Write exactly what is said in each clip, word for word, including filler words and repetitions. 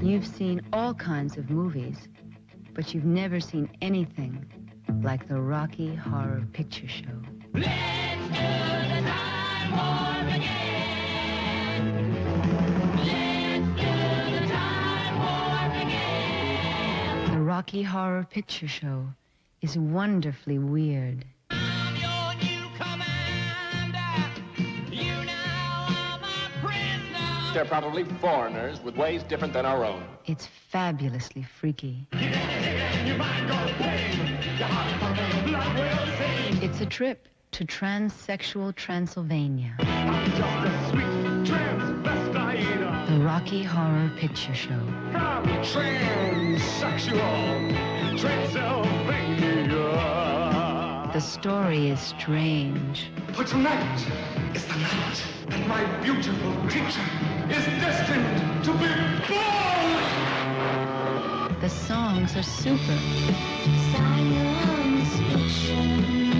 You've seen all kinds of movies, but you've never seen anything like the Rocky Horror Picture Show. Let's do the time warp again. Let's do the time warp again. The Rocky Horror Picture Show is wonderfully weird. I'm your new commander. You now are my prisoner. They're probably foreigners with ways different than our own. It's fabulously freaky. It's a trip to transsexual Transylvania. I'm just a sweet transvestite. The Rocky Horror Picture Show. From transsexual Transylvania. The story is strange. But tonight is the night that my beautiful creature is destined to be born. The songs are super. Science fiction.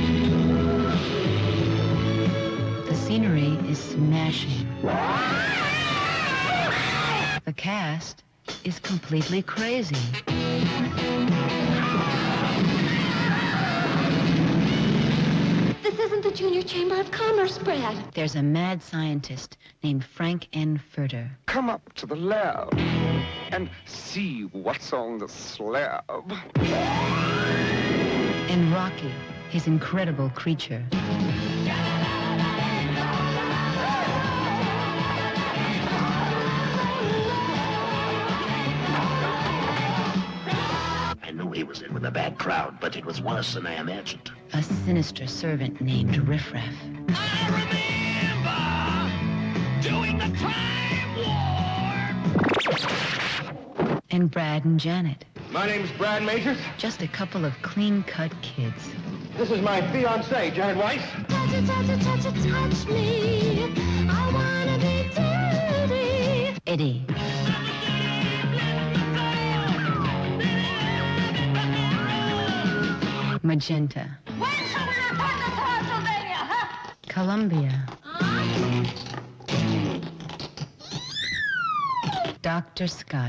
The scenery is smashing. The cast is completely crazy. This isn't the Junior Chamber of Commerce, Brad. There's a mad scientist named Frank N. Furter. Come up to the lab and see what's on the slab. And Rocky, his incredible creature. I knew he was in with a bad crowd, but it was worse than I imagined. A sinister servant named Riffraff. I remember doing the time warp. And Brad and Janet. My name's Brad Majors. Just a couple of clean-cut kids. This is my fiancée, Janet Weiss. Touch it, touch it, touch it, touch me. I wanna be dirty. Eddie. Magenta. When shall we return to Transylvania, huh? Columbia. Doctor Scott.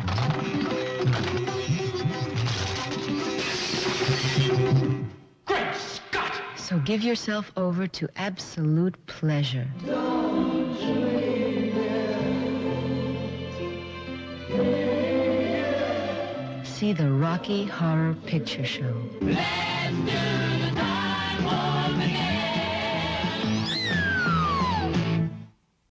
Great Scott! So give yourself over to absolute pleasure. See the Rocky Horror Picture Show. Let's do